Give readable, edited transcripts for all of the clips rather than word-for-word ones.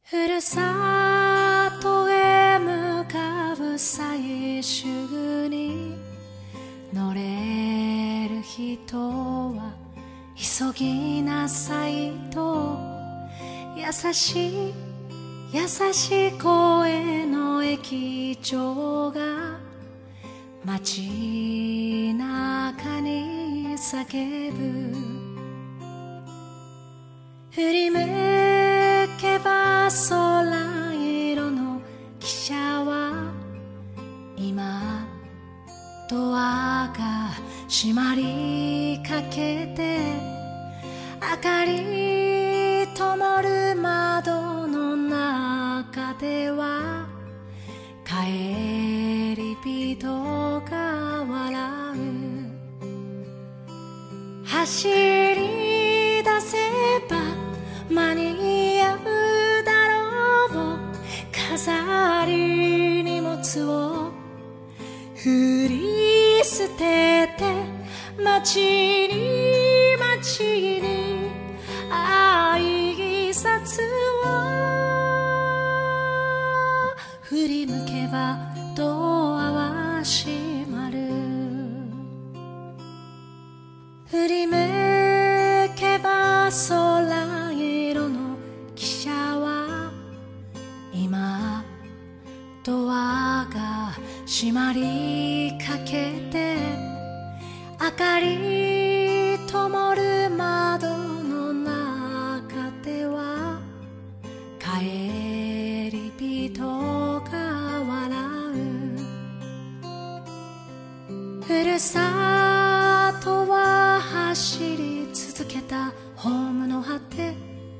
ふるさとへ向かう最終に乗れる人は急ぎなさいと優しい優しい声の駅長が街中に叫ぶ。振り向けば空色の汽車は今ドアが閉まりかけて明かり灯る窓の中では帰り人が笑う。走り出せば間に合うだろう。飾り荷物を振り捨てて街に挨拶を。振り向けばドアは閉まる。振り向けば空色の汽車は今ドアが閉まりかけて明かり灯る窓の中では帰り人が笑う。ふるさとは走り続けたホームの果て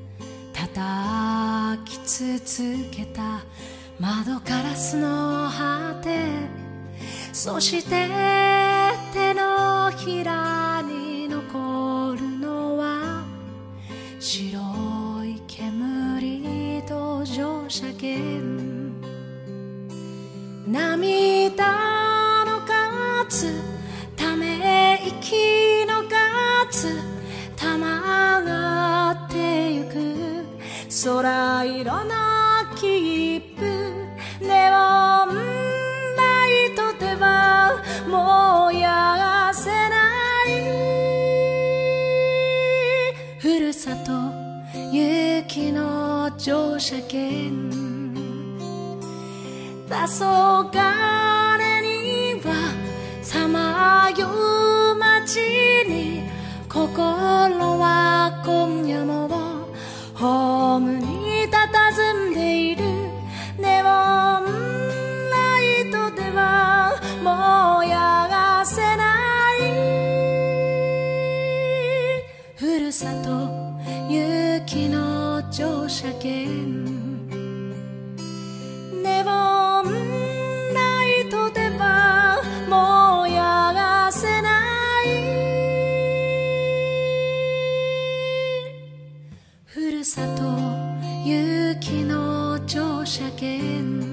叩き続けた窓ガラスの果てそして手のひらに残るのは白い煙と乗車券。涙の数ため息の数たまがってゆく空色の切符ネオンライトでは燃やせないふるさと行きの乗車券。黄昏にはさまよう街に心は今夜もホームに佇んでいる。ネオンライトでは燃やせないふるさと行きの乗車券。ネオンライトでは燃やせないふるさと行きの乗車券。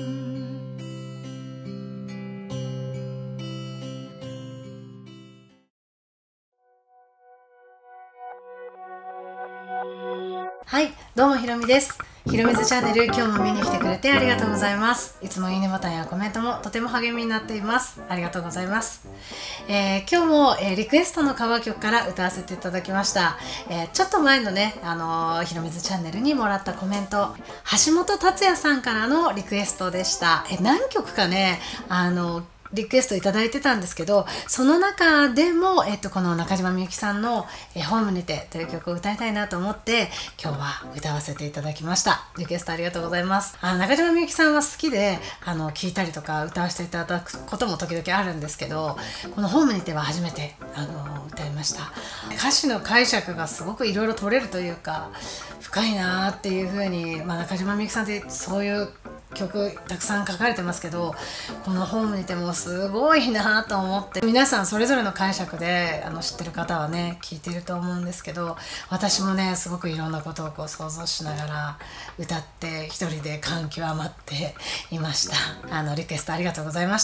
はい、どうもひろみです。ひろみずチャンネル、今日も見に来てくれてありがとうございます。いつもいいねボタンやコメントもとても励みになっています。ありがとうございます。今日も、リクエストのカバー曲から歌わせていただきました。ちょっと前のね、ひろみずチャンネルにもらったコメント、橋本達也さんからのリクエストでした。何曲かね、リクエストいただいてたんですけど、その中でも、この中島みゆきさんの、ホームにてという曲を歌いたいなと思って、今日は歌わせていただきました。リクエストありがとうございます。中島みゆきさんは好きで、聴いたりとか歌わせていただくことも時々あるんですけど、このホームにては初めて、歌いました。歌詞の解釈がすごくいろいろ取れるというか、深いなーっていう風に、中島みゆきさんってそういう曲たくさん書かれてますけど、このホームにてもすごいなと思って、皆さんそれぞれの解釈で知ってる方はね聞いてると思うんですけど、私もねすごくいろんなことをこう想像しながら歌って一人で感極まっていました。リクエストありがとうございました。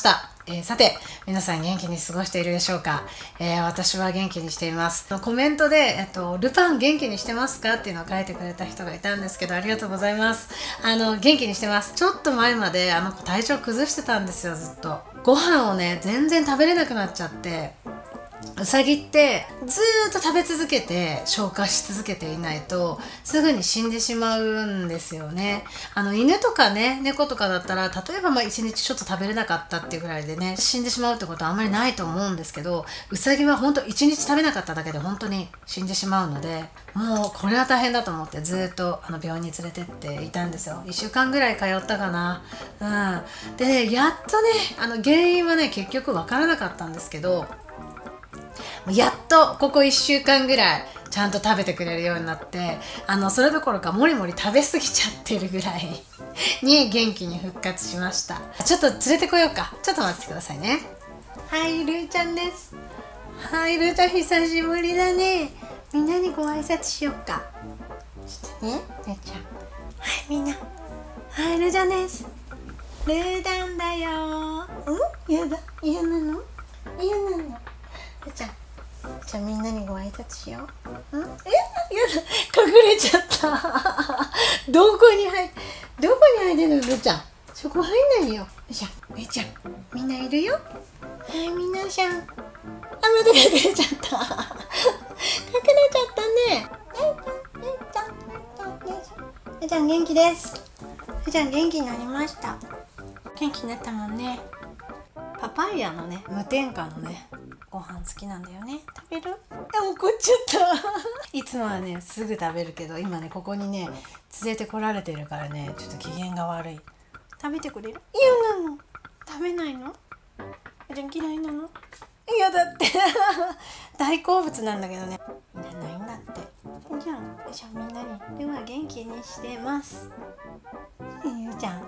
さて皆さん元気に過ごしているでしょうか。私は元気にしています。コメントで、ルパン元気にしてますかっていうのを書いてくれた人がいたんですけど、ありがとうございます。元気にしてます。ちょっと前まで体調崩してたんですよ。ずっとご飯をね全然食べれなくなっちゃって、うさぎってずーっと食べ続けて消化し続けていないとすぐに死んでしまうんですよね。犬とかね猫とかだったら、例えば1日ちょっと食べれなかったっていうぐらいでね死んでしまうってことはあんまりないと思うんですけど、うさぎは本当1日食べなかっただけで本当に死んでしまうので、もうこれは大変だと思ってずーっと病院に連れてっていたんですよ。1週間ぐらい通ったかな。でやっとね原因はね結局分からなかったんですけど、やっとここ1週間ぐらいちゃんと食べてくれるようになって、それどころかもりもり食べ過ぎちゃってるぐらいに元気に復活しました。ちょっと連れてこようか。ちょっと待ってくださいね。はい、ルーちゃんです。はい、ルーちゃん久しぶりだね。みんなにご挨拶しようか。ちょっとね、ルーちゃん。はい、みんな。はい、ルーちゃんです。ルーダンだよ。やだ、嫌なの？嫌なの？ルーちゃん。じゃあみんなにご挨拶しよう。やだ、隠れちゃったどこに入ってんの、ルーちゃん。そこ入んないよ。よいしょ、ルーちゃん、みんないるよ。はい、みなさん。また隠れちゃった隠れちゃったね。ルーちゃん元気です。ルーちゃん元気になりました。元気になったもんね。パパイヤのね無添加のねご飯好きなんだよね。食べる？怒っちゃったいつもはねすぐ食べるけど、今ねここにね連れてこられてるからねちょっと機嫌が悪い。食べてくれる？嫌なの。食べないの？じゃあ嫌いなの？嫌だって大好物なんだけどね。いらないんだって。じゃあみんなにルは元気にしてます。ゆうちゃん、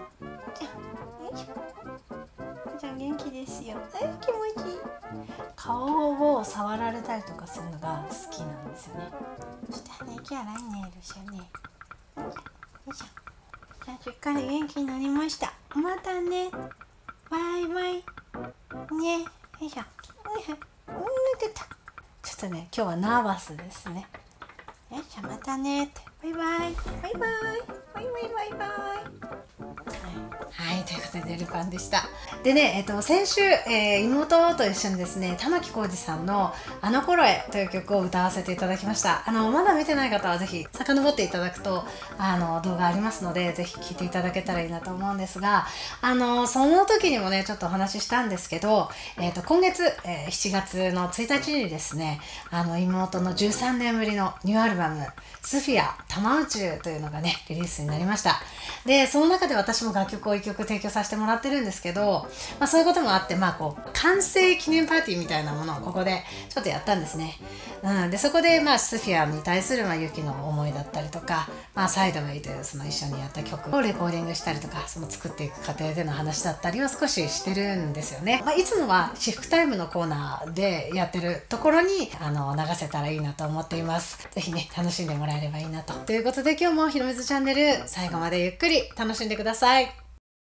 じゃあ元気ですよ。気持ちいい。顔を触られたりとかするのが好きなんですよね。ちょっとね、気洗いね、ルシャね。よいしょ。じゃあしっかり元気になりました。またね。バイバイ。ね。よいしょ。抜けた。ちょっとね、今日はナーバスですね。よいしょ、またねって。バイバイ。バイバイ。バイバイバイバイ。はい、ということでルパンでした。でね、先週、妹と一緒にですね玉置浩二さんの「あの頃へ」という曲を歌わせていただきました。まだ見てない方はぜひ遡っていただくと動画ありますので、ぜひ聴いていただけたらいいなと思うんですが、その時にもねちょっとお話ししたんですけど、今月、7月の1日にですね妹の13年ぶりのニューアルバム「スフィア玉宇宙」というのがねリリースになりました。でその中で私も楽曲を1曲提供させてもらってるんですけど、そういうこともあって完成記念パーティーみたいなものをここでちょっとやったんですね。でそこでスフィアに対するユキの思いだったりとか、サイドウェイというその一緒にやった曲をレコーディングしたりとか、その作っていく過程での話だったりを少ししてるんですよね。いつもはシフトタイムのコーナーでやってるところに流せたらいいなと思っています。ぜひね楽しんでもらえればいいなということで、今日もひろみずチャンネル最後までゆっくり楽しんでください。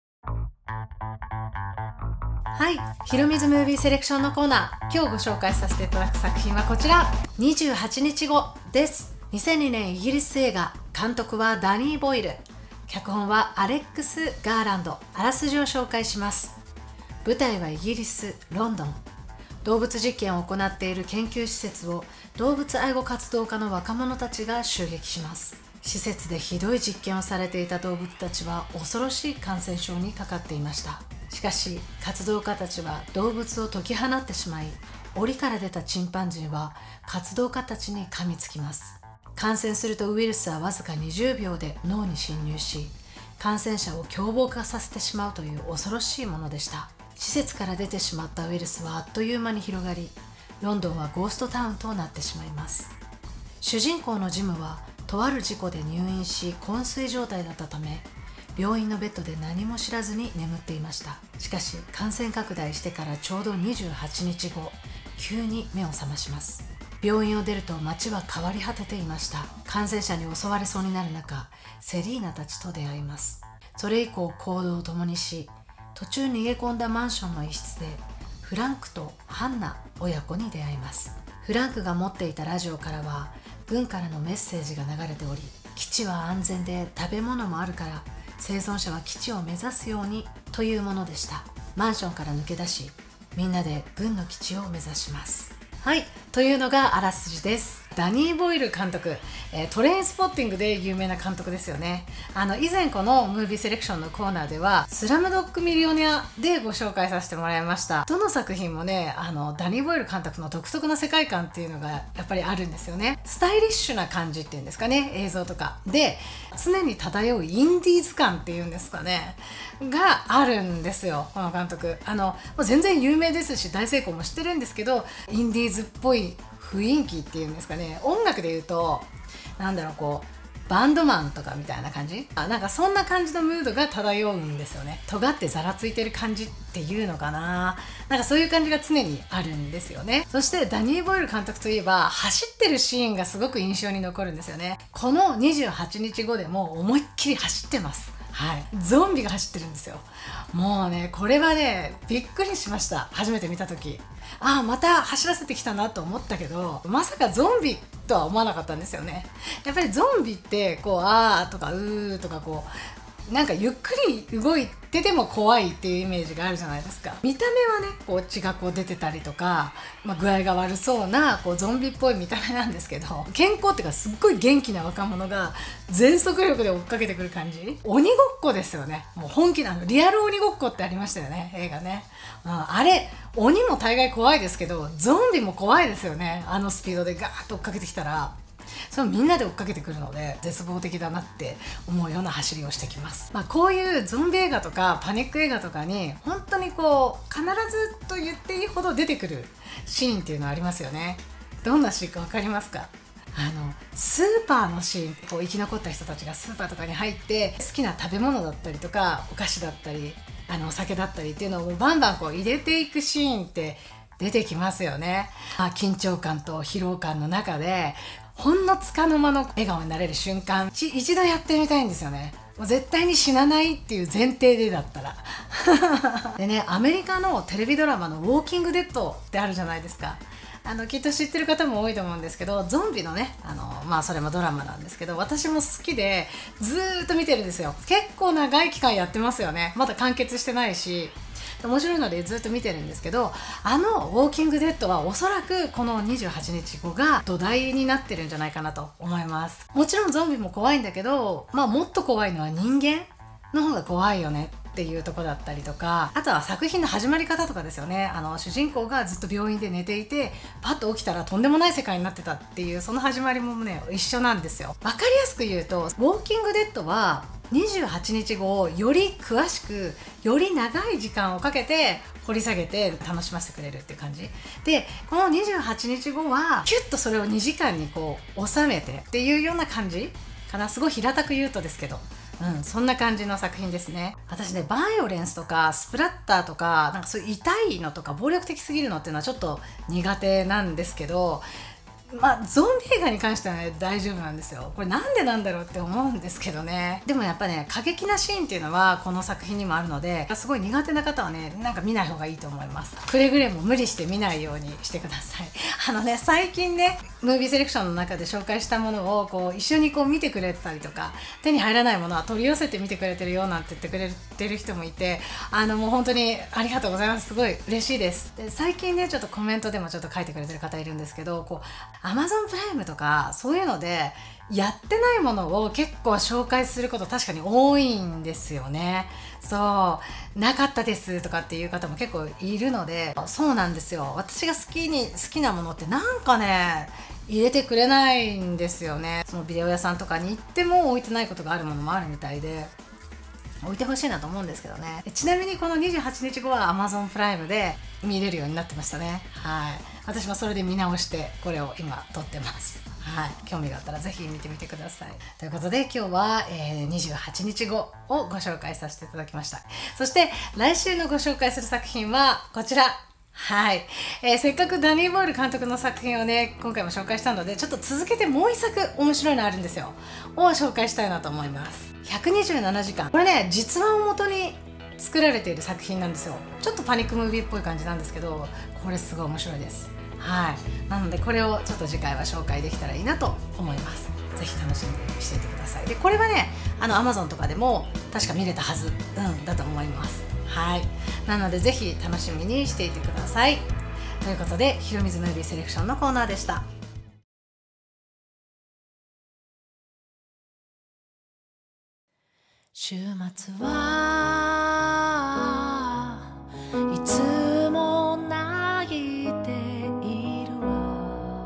はい、ひろみずムービーセレクションのコーナー、今日ご紹介させていただく作品はこちら、28日後です。2002年イギリス映画、監督はダニー・ボイル、脚本はアレックス・ガーランド。あらすじを紹介します。舞台はイギリス・ロンドン。動物実験を行っている研究施設を動物愛護活動家の若者たちが襲撃します。施設でひどい実験をされていた動物たちは恐ろしい感染症にかかっていました。しかし活動家たちは動物を解き放ってしまい、檻から出たチンパンジーは活動家たちに噛みつきます。感染するとウイルスはわずか20秒で脳に侵入し、感染者を凶暴化させてしまうという恐ろしいものでした。施設から出てしまったウイルスはあっという間に広がり、ロンドンはゴーストタウンとなってしまいます。主人公のジムはとある事故で入院し昏睡状態だったため、病院のベッドで何も知らずに眠っていました。しかし感染拡大してからちょうど28日後、急に目を覚まします。病院を出ると街は変わり果てていました。感染者に襲われそうになる中、セリーナたちと出会います。それ以降行動を共にし、途中逃げ込んだマンションの一室でフランクとハンナ親子に出会います。フランクが持っていたラジオからは軍からのメッセージが流れており、基地は安全で食べ物もあるから生存者は基地を目指すようにというものでした。マンションから抜け出し、みんなで軍の基地を目指します。はい、というのがあらすじです。ダニー・ボイル監督、トレインスポッティングで有名な監督ですよね。以前このムービーセレクションのコーナーではスラムドッグミリオネアでご紹介させてもらいました。どの作品もね、ダニー・ボイル監督の独特な世界観っていうのがやっぱりあるんですよね。スタイリッシュな感じっていうんですかね、映像とかで常に漂うインディーズ感っていうんですかねがあるんですよ、この監督。もう全然有名ですし大成功もしてるんですけど、インディーズっぽい雰囲気っていうんですかね、音楽で言うとなんだろう、こうバンドマンとかみたいな感じ、なんかそんな感じのムードが漂うんですよね。尖ってざらついてる感じっていうのかな、なんかそういう感じが常にあるんですよね。そしてダニー・ボイル監督といえば走ってるシーンがすごく印象に残るんですよね。この28日後でも思いっきり走ってます。はい、ゾンビが走ってるんですよ。もうね、これはねびっくりしました。初めて見た時、また走らせてきたなと思ったけど、まさかゾンビとは思わなかったんですよね。やっぱりゾンビってこうあーとかうーとかこうなんかゆっくり動いてても怖いっていうイメージがあるじゃないですか。見た目はねこう血がこう出てたりとか、具合が悪そうなこうゾンビっぽい見た目なんですけど、健康っていうかすっごい元気な若者が全速力で追っかけてくる感じ、鬼ごっこですよね。もう本気なの、リアル鬼ごっこってありましたよね、映画ね。あれ鬼も大概怖いですけどゾンビも怖いですよね。あのスピードでガーッと追っかけてきたら、そのみんなで追っかけてくるので絶望的だなって思うような走りをしてきます。こういうゾンビ映画とかパニック映画とかに本当にこう必ずと言っていいほど出てくるシーンっていうのはありますよね。どんなシーンか分かりますか？スーパーのシーン、こう生き残った人たちがスーパーとかに入って好きな食べ物だったりとかお菓子だったりお酒だったりっていうのをバンバンこう入れていくシーンって出てきますよね。緊張感と疲労感の中でほんの束の間の笑顔になれる瞬間、一度やってみたいんですよね。もう絶対に死なないっていう前提でだったらでね、アメリカのテレビドラマの「ウォーキングデッド」ってあるじゃないですか。きっと知ってる方も多いと思うんですけど、ゾンビのねそれもドラマなんですけど、私も好きでずーっと見てるんですよ。結構長い期間やってますよね。まだ完結してないし面白いのでずっと見てるんですけど、ウォーキングデッドはおそらくこの28日後が土台になってるんじゃないかなと思います。もちろんゾンビも怖いんだけど、もっと怖いのは人間の方が怖いよねっていうとこだったりとか、あとは作品の始まり方とかですよね。主人公がずっと病院で寝ていてパッと起きたらとんでもない世界になってたっていう、その始まりもね一緒なんですよ。わかりやすく言うと、ウォーキングデッドは28日後をより詳しくより長い時間をかけて掘り下げて楽しませてくれるっていう感じで、この28日後はキュッとそれを2時間にこう収めてっていうような感じかな。すごい平たく言うとですけど、そんな感じの作品ですね。私ね、バイオレンスとかスプラッターとかなんかそういう痛いのとか暴力的すぎるのっていうのはちょっと苦手なんですけど、ゾンビ映画に関してはね大丈夫なんですよ。これなんでなんだろうって思うんですけどね。でもやっぱね、過激なシーンっていうのはこの作品にもあるので、すごい苦手な方はねなんか見ない方がいいと思います。くれぐれも無理して見ないようにしてください。最近ねムービーセレクションの中で紹介したものをこう一緒にこう見てくれてたりとか、手に入らないものは取り寄せて見てくれてるよなんて言ってくれてる人もいて、もう本当にありがとうございます。すごい嬉しいです。で最近ねちょっとコメントでもちょっと書いてくれてる方いるんですけど、こう Amazon プライムとかそういうのでやってないものを結構紹介すること確かに多いんですよね。そうなかったですとかっていう方も結構いるので、そうなんですよ。私が好きなものってなんかね入れてくれないんですよね。そのビデオ屋さんとかに行っても置いてないことがあるものもあるみたいで、置いてほしいなと思うんですけどね。ちなみにこの28日後は Amazon プライムで見れるようになってましたね。はい、私もそれで見直してこれを今撮ってます。はい、興味があったらぜひ見てみてください。ということで今日は、28日後をご紹介させていただきました。そして来週のご紹介する作品はこちら。はい、せっかくダニー・ボイル監督の作品をね今回も紹介したので、ちょっと続けてもう一作面白いのあるんですよを紹介したいなと思います。127時間、これね実話を元に作られている作品なんですよ。ちょっとパニックムービーっぽい感じなんですけど、これすごい面白いです。はい、なのでこれをちょっと次回は紹介できたらいいなと思います。ぜひ楽しんでしていてください。でこれはね、Amazon とかでも確か見れたはず、だと思います。はい、なのでぜひ楽しみにしていてください。ということで、ひろみずムービーセレクションのコーナーでした。週末はいつも泣いているわ。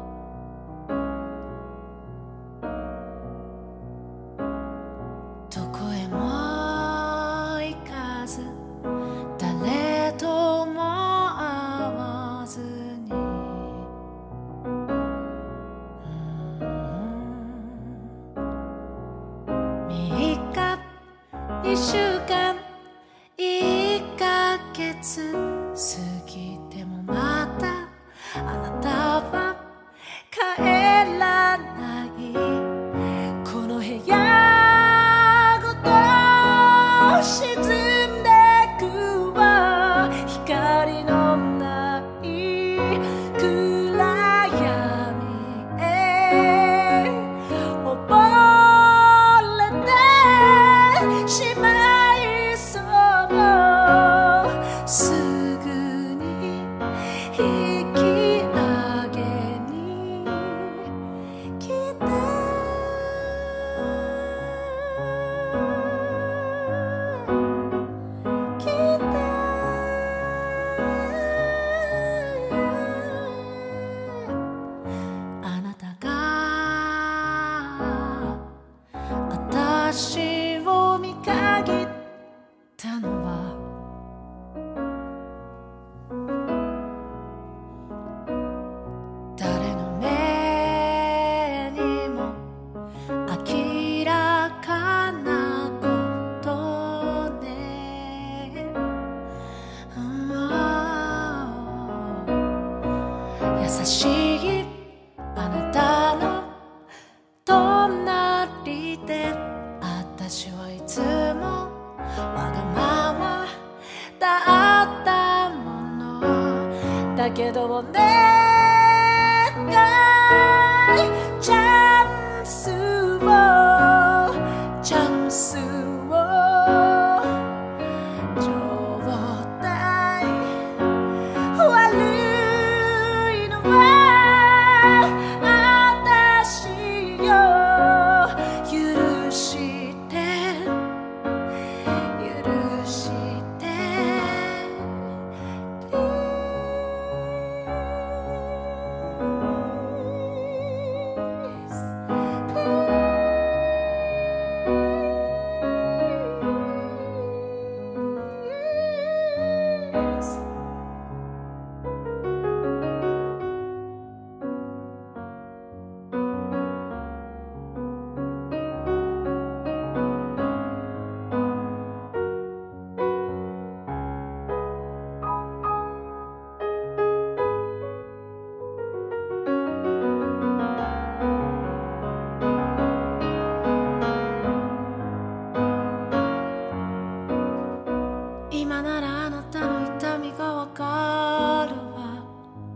どこへも行かず、誰とも会わずに、3日2週間1ヶ月過ぎてもまたあなたは帰らない。この部屋ごと沈んでくわ。光のない暗闇へ溺れてしまいそう。すぐに引き上げに来て、来て。あなたが私を見限ったのは、誰の目にも明らかなことね。優しいあなたの隣で、私はいつもわがままだったものだけど、お願いチャンスをちょうだい。悪いのは私よ。許して許して今ならあなたの痛みがわかるわ。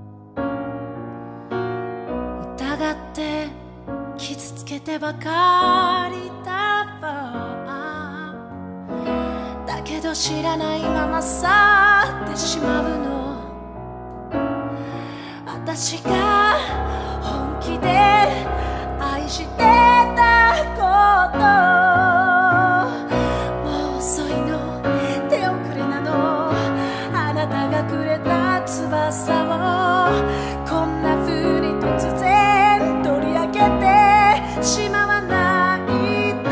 疑って傷つけてばかりだわ。だけど知らないまま去ってしまうの。私が本気で愛してたこと、もう遅いの、手遅れなの。あなたがくれた翼をこんな風に突然取り上げてしまわないで。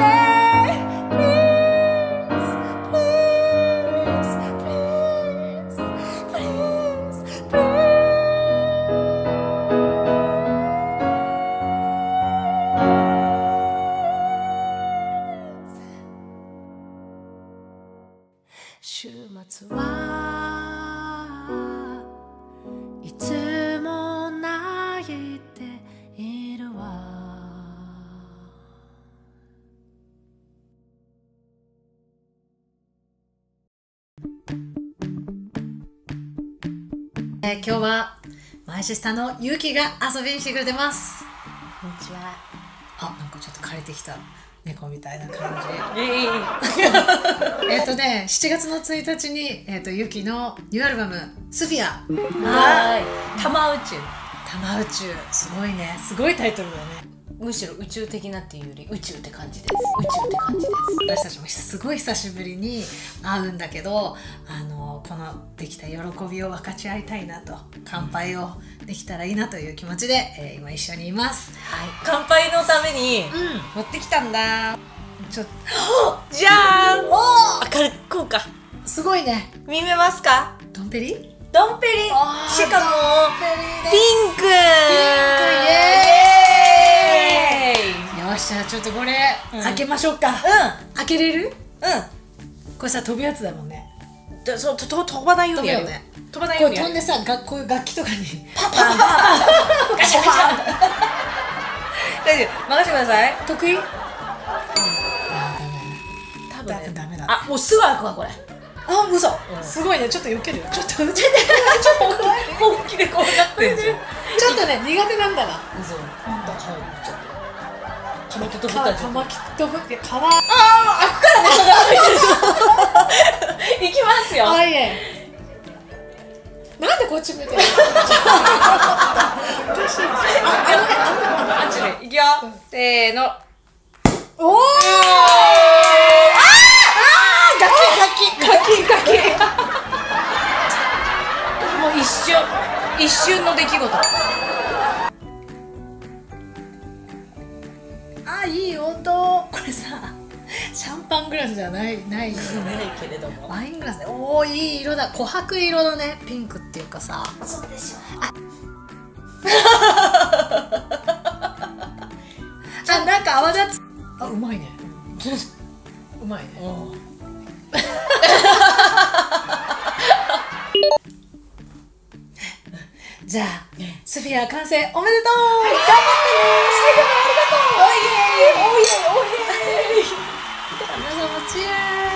Please, please, please, please, please. 週末はいつも泣いているわ。 今日はマイシスターのゆうきが遊びに来てくれてます。 こんにちは。 なんかちょっと枯れてきた猫みたいな感じ。7月の1日にゆきのニューアルバムスフィア。 はい。玉宇宙。 玉宇宙、すごいね。すごいタイトルだよね。 むしろ宇宙的なっていうより宇宙って感じです。宇宙って感じです。 私たちもすごい久しぶりに会うんだけど、このできた喜びを分かち合いたいなと、乾杯をできたらいいなという気持ちで、今一緒にいます。 はい。乾杯のために持ってきたんだ。 ちょっとじゃーん。明るくこうか。 すごいね。 見めますか？ ドンペリ？ ドンペリ。しかもピンク。 イエーイ。よし、じゃあちょっとこれ開けましょうか。開けれる？これさ、飛ぶやつだもんね。 そう飛ばないようにやるよね。飛ばないように飛んでさ、こういう楽器とかにパパンパパンガシャガシャ。大丈夫、任せてください。 得意？ 多分ね。 ダメだ。 もうすぐ開くわこれ。 嘘。すごいね。ちょっと避ける。ちょっと本気でこうなってんじゃん。 ちょっとね、苦手なんだわ。 嘘。本当。ちょっと。玉木とぶったじゃん。 玉木とぶって皮。 開くからね、それは。いきますよ。 いえ。なんでこっち向いてるの？おかしいでしょ。 あっちで。いくよ。せーの。 おお。ガキ。 もう一瞬の出来事。 いい音。これさ、シャンパングラスじゃないけれども。 ワイングラスで、おお、いい色だ。琥珀色のね、ピンクっていうかさ。 そうでしょ。 なんか泡立つ。うまいね。うまいね。じゃあ、スフィア完成おめでとう。頑張ってね。最後までありがとう。おいえい。皆さんもチア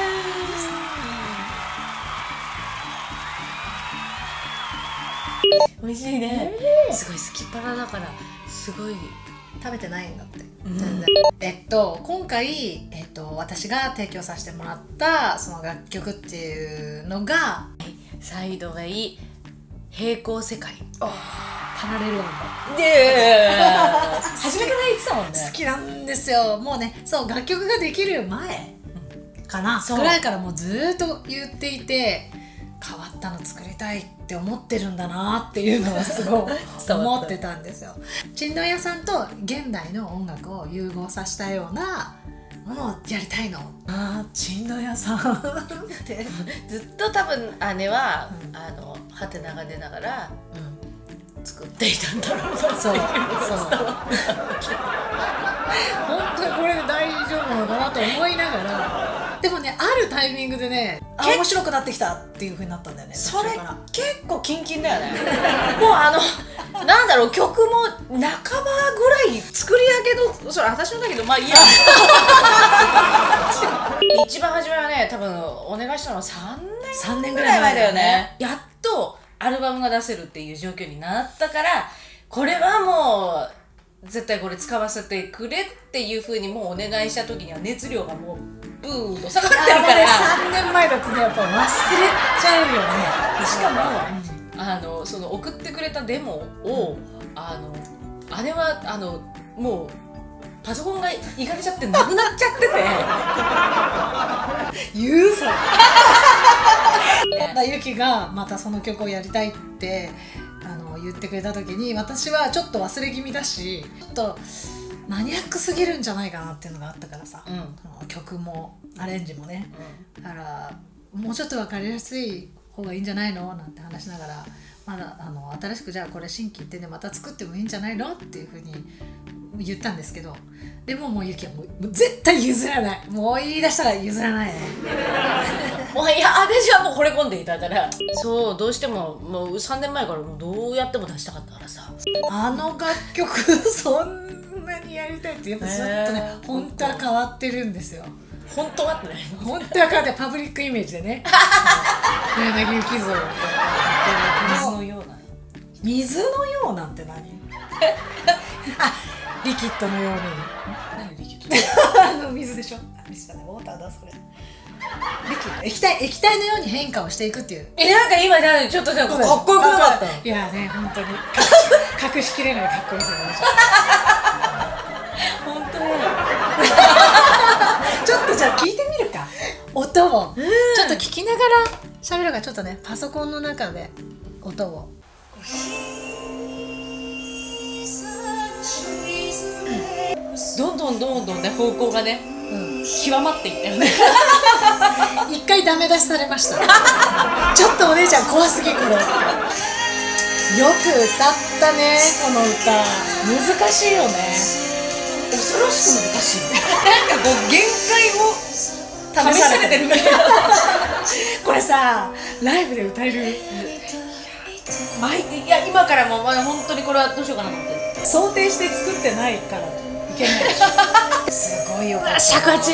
ー美味しいね。すごい好きっ腹だからすごい食べてないんだって。今回私が提供させてもらったその楽曲っていうのがサイドがいい平行世界。 パラレルワンドで初めから言ってたもんね。 好きなんですよ。もうね、そう、楽曲ができる前かなぐらいからもうずーっと言っていて、変わったの作りたいって思ってるんだなっていうのはすごい思ってたんですよ。ちんどん屋さんと現代の音楽を融合させたようなものをやりたいの。ちんどん屋さんってずっと多分姉はハテナが出ながら作っていたんだろうな。 そう本当にこれで大丈夫なのかなと思いながら、でもね、あるタイミングでね、面白くなってきたっていう風になったんだよね。 それ結構キンキンだよね。もうなんだろう、曲も半ばぐらい作り上げの、それ私のだけど、まあいいや。一番初めはね、多分お願いしたのは3年ぐらい前だよね。やっとアルバムが出せるっていう状況になったから、これはもう絶対これ使わせてくれっていう風にもうお願いした時には熱量がもうブーンと下がってるから。 3年前だとね、やっぱ忘れちゃうよね。 しかもその送ってくれたデモを姉はもうパソコンがいかれちゃってなくなっちゃってて言うそれ。ゆきがまたその曲をやりたいって言ってくれた時に、私はちょっと忘れ気味だし、ちょっとマニアックすぎるんじゃないかなっていうのがあったからさ、曲もアレンジもね、だからもうちょっと分かりやすい方がいいんじゃないのなんて話しながら、まだ新しくじゃあこれ新規一点でまた作ってもいいんじゃないのっていうふうに言ったんですけど、でももうゆきはもう絶対譲らない。もう言い出したら譲らないね。 もういや、私はもう惚れ込んでいたから、そうどうしてももう3年前からもうどうやっても出したかったからさ、 楽曲そんなにやりたいって、やっぱちょっとね、本当は変わってるんですよ。 本当はってね、 本当は変わってパブリックイメージでね、柳ゆき像を水のような水のようなんて何あ、リキッドのように。 何リキッド水でしょ。水じゃない、ウォーターだそれ。リキッド、液体のように変化をしていくっていう。 なんか今ちょっとかっこよくなかった。 いやね、本当に隠しきれないかっこいいですよね。 本当にちょっとじゃあ聞いてみるか、音を。ちょっと聞きながら喋るから、ちょっとね、パソコンの中で音を。 どんどんね、方向がね、極まっていったよね。 一回ダメ出しされました。ちょっとお姉ちゃん怖すぎこれ。よく歌ったね、この歌。難しいよね。 恐ろしく難しい。なんかこう限界を試されてるみたいな。 これさ、ライブで歌える？ いや、今からもまだ本当にこれはどうしようかなと思ってる。 想定して作ってないからいけないでしょ。すごいよ。 尺八。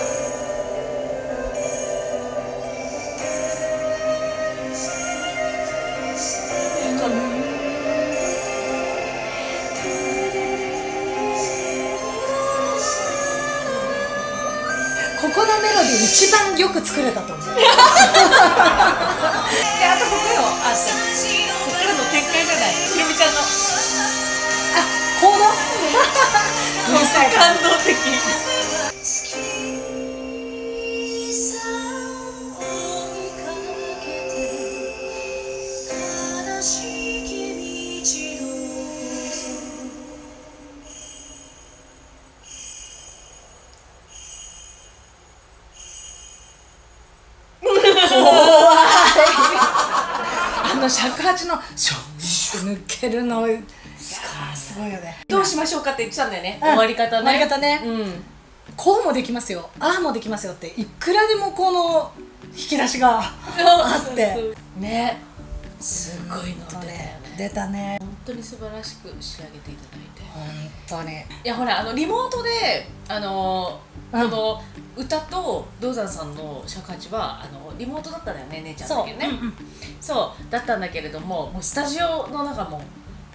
ここのメロディー一番よく作れたと思う。 あとここよ。ここからの展開じゃない。ひろみちゃんの。 コード？ 感動的。 尺八のションって抜けるのすごいよね。 どうしましょうかって言ってたんだよね。終わり方ね。 終わり方ね。こうもできますよ、ああもできますよっていくらでもこの引き出しがあってね。すごいの出たね。 本当に素晴らしく仕上げていただいて。 本当に。 いやほらリモートでこの歌と道山さんの尺八はリモートだったんだよね、姉ちゃんだけどね。そうだったんだけれども、もうスタジオの中も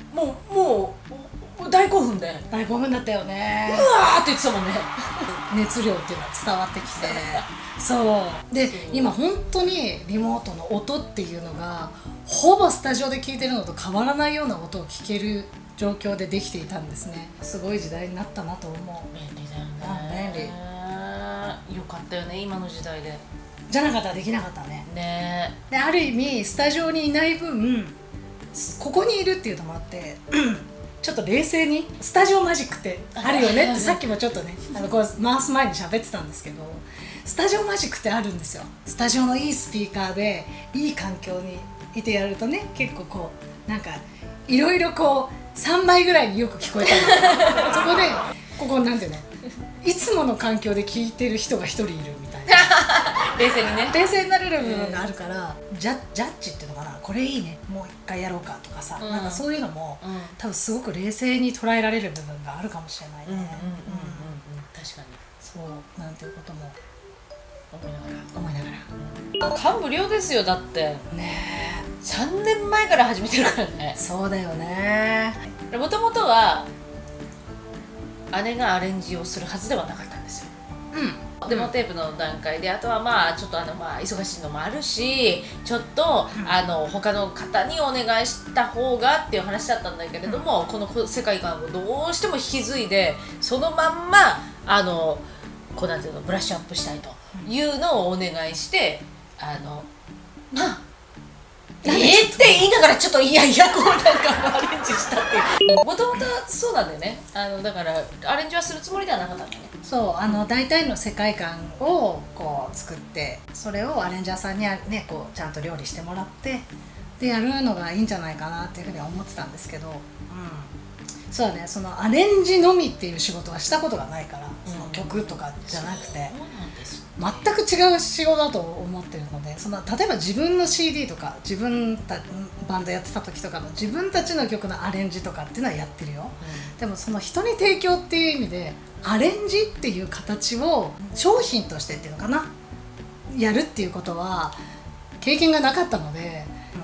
う大興奮で。 大興奮だったよね。 うわーって言ってたもんね。 熱量っていうのが伝わってきて、そうで今本当にリモートの音っていうのがほぼスタジオで聴いてるのと変わらないような音を聴ける状況でできていたんですね。すごい時代になったなと思う。 便利だよね。便利。よかったよね、今の時代で。 じゃなかったらできなかったね。 ね。 である意味スタジオにいない分ここにいるっていうのもあってちょっと冷静にスタジオマジックってあるよねってさっきもちょっとねこう回す前に喋ってたんですけど、スタジオマジックってあるんですよ。スタジオのいいスピーカーでいい環境にいてやるとね、結構こうなんかいろいろこう3倍ぐらいによく聞こえたりそこでここなんていうの、いつもの環境で聞いてる人が1人いるみたいな冷静にね、 冷静になれる部分があるから、ジャッジっていうのかな、これいいね、もう一回やろうかとかさ、なんかそういうのも、多分すごく冷静に捉えられる部分があるかもしれないね。 確かにそうなんていうことも思いながら、感無量ですよ。だってね 3年前から始めてるからね。 そうだよね。 もともとは姉がアレンジをするはずではなかったんですよ。デモテープの段階で、あとはまあちょっと忙しいのもあるし、ちょっと他の方にお願いした方がっていう話だったんだけれども、この世界観をどうしても引き継いでそのまんまこうなんていうの、ブラッシュアップしたいというのをお願いして、まあって言いながらちょっとこうなんかアレンジしたっていう。もともとそうなんだよね。だからアレンジはするつもりではなかったんだね。 そう大体の世界観をこう作って、それをアレンジャーさんにねこうちゃんと料理してもらってでやるのがいいんじゃないかなっていうふうには思ってたんですけど、そうだね、そのアレンジのみっていう仕事はしたことがないから、その曲とかじゃなくて全く違う仕事だと思ってるので、例えば自分の CD とかバンドやってた時とかの自分たちの曲のアレンジとかっていうのはやってるよ。でもその人に提供っていう意味でアレンジっていう形を商品としてっていうのかな、やるっていうことは経験がなかったので、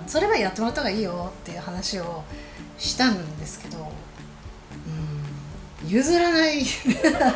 それはやってもらった方がいいよっていう話をしたんですけど、譲らない。 変わ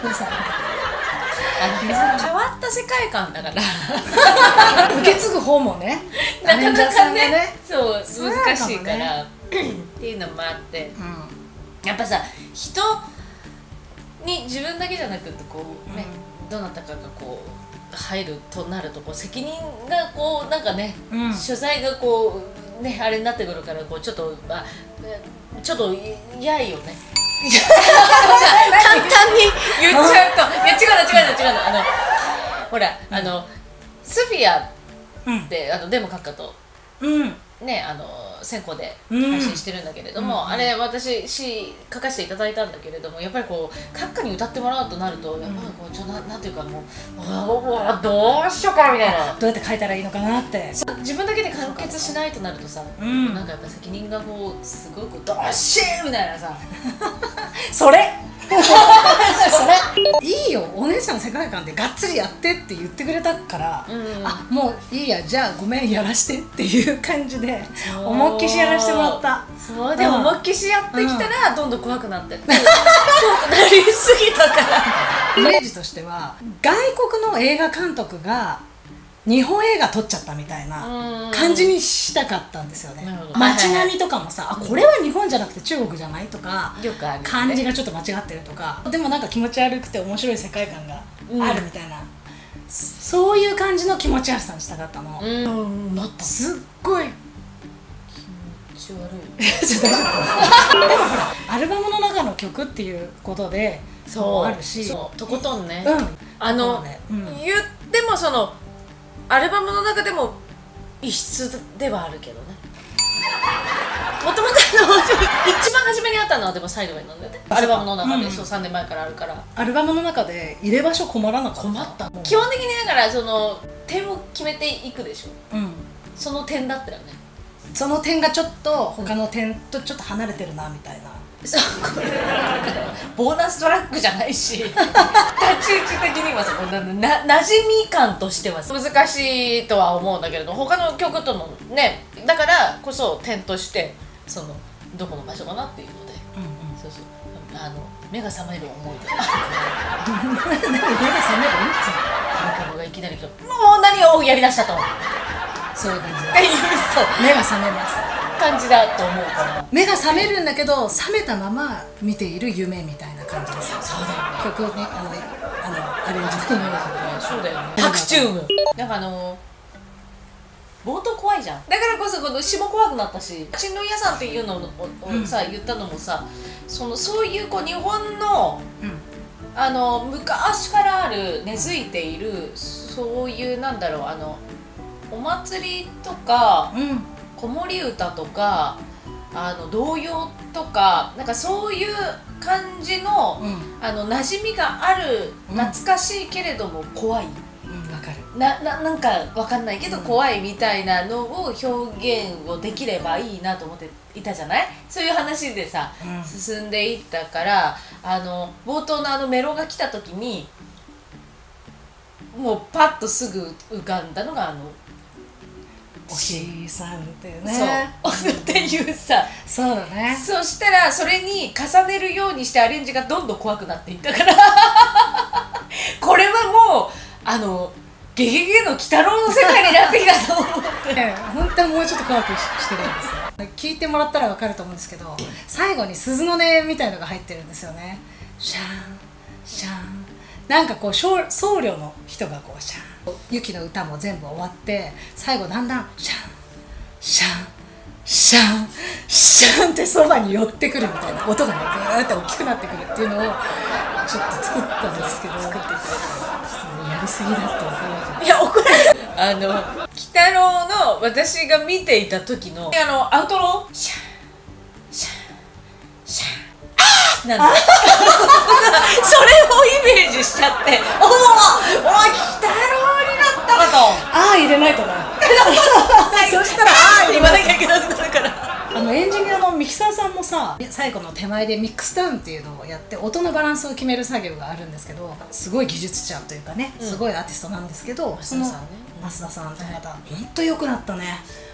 った世界観だから受け継ぐ方もね、 なかなかね、そう難しいからっていうのもあって、やっぱさ、人に自分だけじゃなくてこうね、どなたかがこう入るとなるとこう責任がこうなんかね、所在がこうねあれになってくるから、こうちょっとちょっと嫌よね。簡単に言っちゃうと、いや違うほらスフィアってデモ閣下とね先行で配信してるんだけれども、あれ私詩書かせていただいたんだけれども、やっぱりこう閣下に歌ってもらうとなると、やっぱりこうなんていうか、もうどうしようかみたいな、 どうやって書いたらいいのかなって、 自分だけで完結しないとなるとさ、なんかやっぱ責任がこうすごくどっしーみたいなさそれいいよ、お姉ちゃんの世界観でがっつりやってって言ってくれたから、あ、もういいや、じゃあごめんやらしてっていう感じで思いっきしやらせてもらった。 そうで思いっきしやってきたらどんどん怖くなってって、怖くなりすぎたからイメージとしては外国の映画監督が日本映画撮っちゃったみたいな感じにしたかったんですよね。街並みとかもさ、あ、これは日本じゃなくて中国じゃないとか、漢字がちょっと間違ってるとか、でもなんか気持ち悪くて面白い世界観があるみたいな、そういう感じの気持ち悪さにしたかったの。 なった。 すっごい気持ち悪い。 大丈夫？でもほら、アルバムの中の曲っていうことでそうあるし、 とことんね、 言ってもそのアルバムの中でも異質ではあるけどね。もともと一番初めにあったのはでもサイドウェイなんだよね、アルバムの中で。そう3年前からあるから、 アルバムの中で入れ場所困らなかった。 困った。基本的にだからその点を決めていくでしょ。その点だったよね。 その点がちょっと他の点とちょっと離れてるなみたいな。 これボーナストラックじゃないし、立ち位置的にはさ、なじみ感としては難しいとは思うんだけれど、他の曲とのね、だからこそ点としてそのどこの場所かなっていうので、そうそう、目が覚める思い出。目が覚める？がいきなりもう何をやりだしたと、 そういう感じでっていう、そう目が覚めます感じだと思うから、 目が覚めるんだけど覚めたまま見ている夢みたいな感じですよ。 そうだよね。 曲をね、アレンジのイメージで。 そうだよね。白チュームなんか冒頭怖いじゃん。だからこそこの詩も怖くなったし、新郎屋さんっていうのをさ、言ったのもさ、そういうこう日本の昔からある根付いているそういうなんだろう、お祭りとか、子守歌とか童謡とか、なんかそういう感じの、馴染みがある、懐かしいけれども怖い、 わかる。 なんかわかんないけど怖いみたいなのを表現をできればいいなと思っていたじゃない。そういう話でさ、進んでいったから、冒頭のメロが来た時にもうパッとすぐ浮かんだのがおしさんっていうね、 そうっていうさ、 そうだね。 そしたらそれに重ねるようにしてアレンジがどんどん怖くなっていったからこれはもうゲゲゲの鬼太郎の世界になってきたと思って本当はもうちょっと怖くしてるんですよ。聞いてもらったら分かると思うんですけど、最後に鈴の音みたいのが入ってるんですよね。シャンシャン、なんかこう僧侶の人がこうシャン、雪の歌も全部終わって最後だんだんシャンシャンシャンシャンってそばに寄ってくるみたいな音がね、グーって大きくなってくるっていうのをちょっと作ったんですけど、やりすぎだって怒られちゃう。 いや怒られる。鬼太郎の私が見ていた時のアウトローシャンシャンシャンあーなんだそれをイメージしちゃって、お鬼太郎になったかと。 あー入れないとなそしたらあーって言わなきゃいけなくなるから。 エンジニアのミキサーさんもさ、最後の手前でミックスダウンっていうのをやって音のバランスを決める作業があるんですけど、すごい技術者というかね、すごいアーティストなんですけど、その増田さんって方、ほんと良くなったね。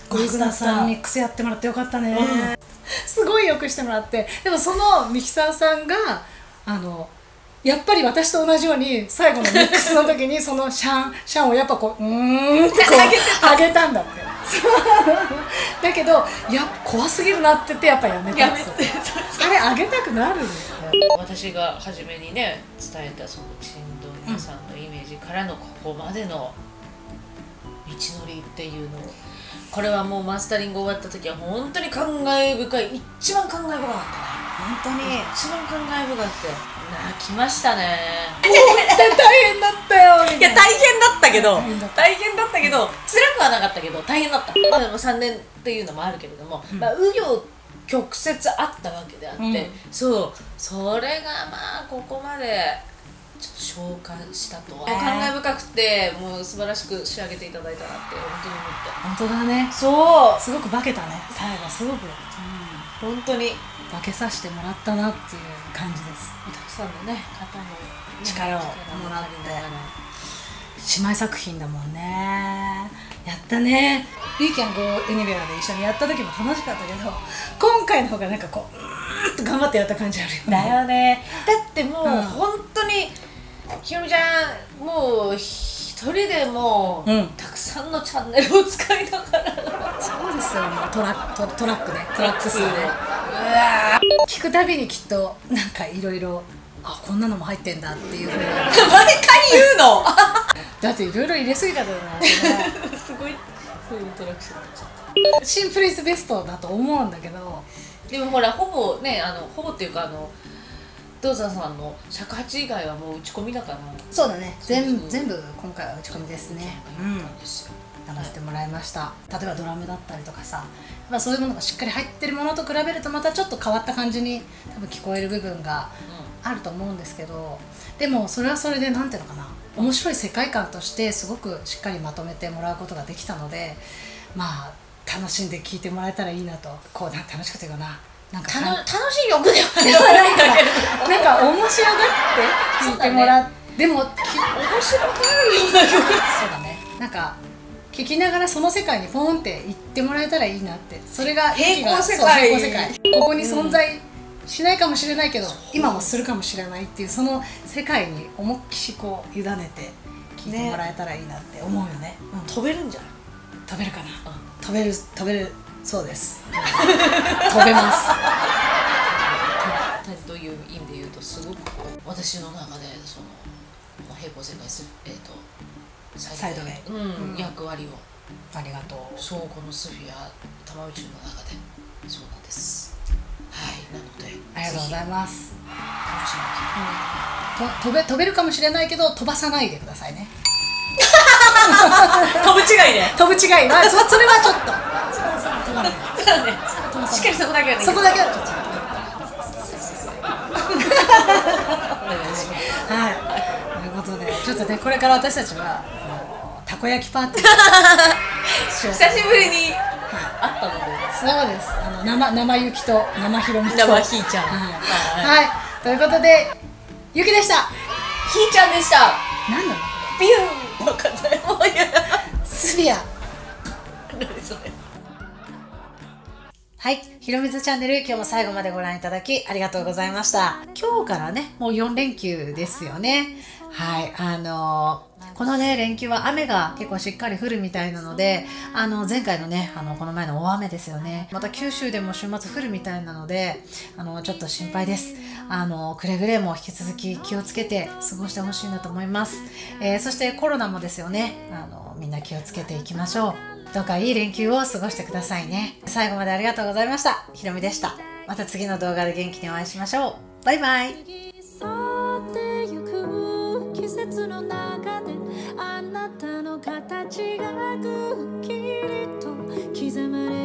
マスターさんミックスやってもらってよかったね、すごいよくしてもらって。でもそのミキサーさんがやっぱり私と同じように最後のミックスの時にそのシャンをやっぱこうってこう上げたんだってだけど怖すぎるなって言ってやっぱやめたんですよ。あれ上げたくなるんですよ。 私が初めにね伝えたそのちんどん屋さんのイメージからのここまでの道のりっていうのを、これはもうマスタリング終わった時は本当に感慨深い、一番感慨深かったね。 本当に一番感慨深くて泣きましたね。 大変だったよ。 いや大変だったけど、 大変だった辛くはなかったけど大変だった。まあでも3年っていうのもあるけれども、まあ紆余曲折あったわけであって、それがまあここまでちょっと消化したとは、感慨深くてもう素晴らしく仕上げていただいたなって本当に思って。 本当だね。 そうすごく化けたね。最後すごく本当に化けさせてもらったなっていう感じです。 たくさんのね方の力をもらって姉妹作品だもんね。やったね。We Can Go Anywhere で一緒にやった時も楽しかったけど、今回の方がなんかこうと頑張ってやった感じあるよね。 だよね。だってもう本当にひろみちゃんもう一人でもたくさんのチャンネルを使いながら、 そうですよ。もうトラックね、トラック数で聞くたびにきっとなんかいろいろこんなのも入ってんだっていうふうに毎回言うのだっていろいろ入れすぎたじゃないすごいそういうトラック数になっちゃった。 シンプルイズベストだと思うんだけど、 でもほらほぼねほぼっていうか道山さんの尺八以外はもう打ち込みだから。 そうだね。全部今回は打ち込みですね。やらせてもらいました。例えばドラムだったりとかさ、そういうものがしっかり入ってるものと比べるとまたちょっと変わった感じに多分聞こえる部分があると思うんですけど、でもそれはそれでなんていうのかな、面白い世界観としてすごくしっかりまとめてもらうことができたので、まあ楽しんで聴いてもらえたらいいなと。こう楽しくていうかな、なんか楽しい曲ではないんだけどなんか面白がって聴いてもらって、でも面白いような曲。 そうだね。なんか聴きながらその世界にポンって行ってもらえたらいいなって。それが平行世界、 ここに存在しないかもしれないけど、今もするかもしれないっていうその世界に思いっきしこう委ねて聴いてもらえたらいいなって思うよね。 飛べるんじゃない？ 飛べるかな。飛べる。そうです。飛べます。 という意味で言うと、すごく私の中でその平行世界サイドウェイ、 役割を。 ありがとう。 そう、このスフィア玉宇宙の中でそうなんです。はい、なのでありがとうございます。 楽しみに飛べるかもしれないけど飛ばさないでくださいね。 飛ぶ違いね。 飛ぶ違いはそれはちょっとそうね。しっかりそこだけはね。 そこだけはちょっと。はい。ということでちょっとね、これから私たちはたこ焼きパーティー久しぶりに会ったので。 そうです。生ゆきと生ひろみと生ひーちゃん。 はい。ということでゆきでした。 ひーちゃんでした。 なんだろう。 ビューン。わかんない。もういや。 スフィア。 何それ。 はい、ひろみずチャンネル、今日も最後までご覧いただきありがとうございました。今日からね、もう4連休ですよね。はい、このね、連休は雨が結構しっかり降るみたいなので、前回のね、この前の大雨ですよね。また九州でも週末降るみたいなので、ちょっと心配です。くれぐれも引き続き気をつけて過ごしてほしいなと思います。そしてコロナもですよね、みんな気をつけていきましょう。どうかいい連休を過ごしてくださいね。最後までありがとうございました。ひろみでした。また次の動画で元気にお会いしましょう。バイバイ。季節の中であなたの形がくっきりと刻まれ